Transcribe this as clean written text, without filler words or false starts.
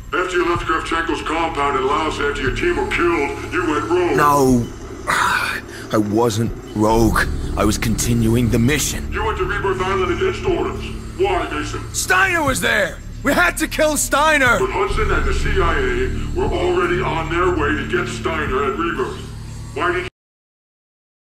After you left Kravchenko's compound in Laos after your team were killed, you went rogue. No, I wasn't rogue. I was continuing the mission. You went to Rebirth Island against orders. Why, Mason? Steiner was there! We had to kill Steiner! But Hudson and the CIA were already on their way to get Steiner at Rebirth. Why did you